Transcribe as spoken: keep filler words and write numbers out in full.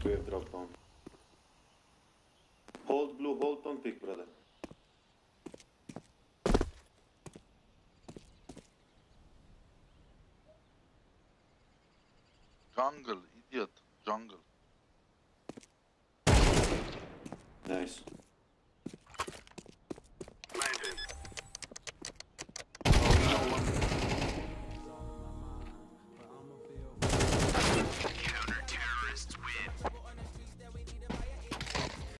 We have drop down. Hold blue, hold, don't pick, brother. Jungle, idiot, jungle. Nice.